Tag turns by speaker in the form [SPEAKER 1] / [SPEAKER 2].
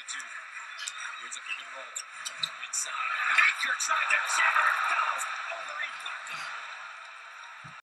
[SPEAKER 1] two. Here's a pick and roll. Inside. Baker tried to jam it. Goes.